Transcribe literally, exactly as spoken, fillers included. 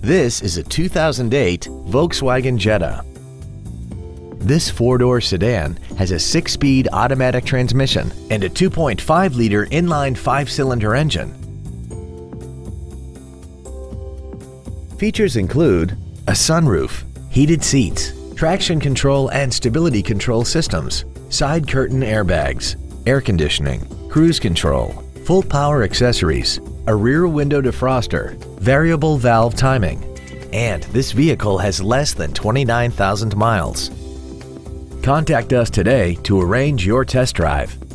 This is a two thousand eight Volkswagen Jetta. This four-door sedan has a six-speed automatic transmission and a two point five liter inline five-cylinder engine. Features include a sunroof, heated seats, traction control and stability control systems, side curtain airbags, air conditioning, cruise control, full power accessories, a rear window defroster, variable valve timing, and this vehicle has less than twenty-nine thousand miles. Contact us today to arrange your test drive.